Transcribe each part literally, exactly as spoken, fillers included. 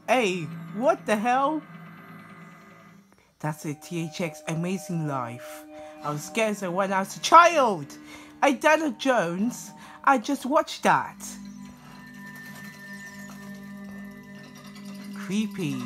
Hey, what the hell? That's a T H X Amazing Life. I was scared so when I was a child. Indiana Jones. I just watched that. Creepy.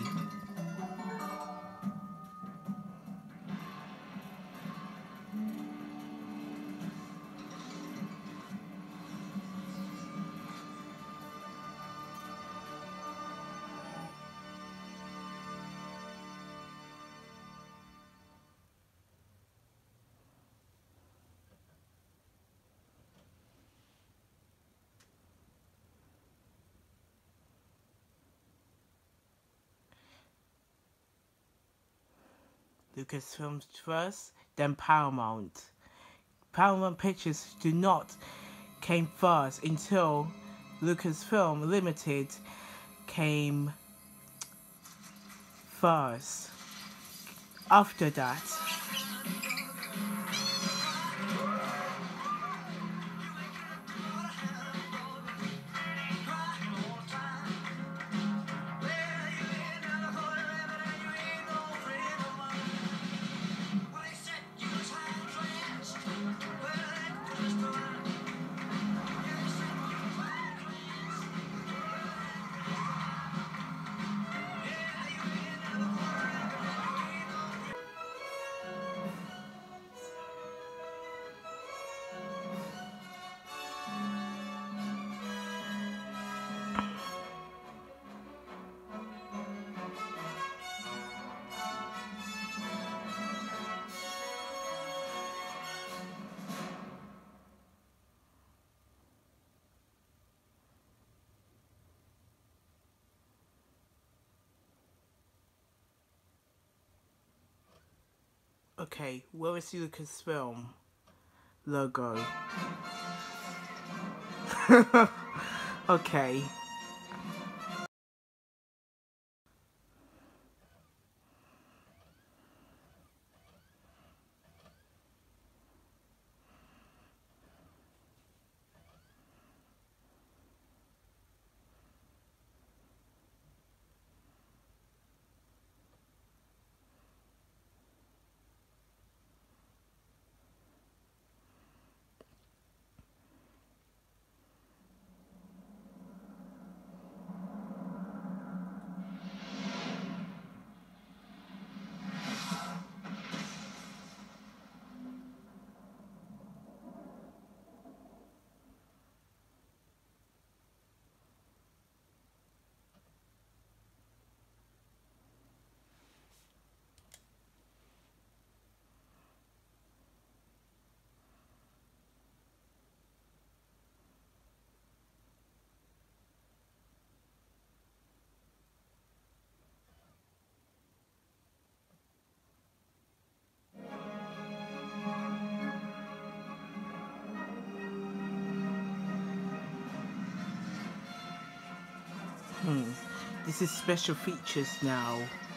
Lucasfilms first, then Paramount. Paramount Pictures do not came first until Lucasfilm Limited came first. After that, okay, where is the Lucasfilm logo? Okay. Hmm. This is special features now.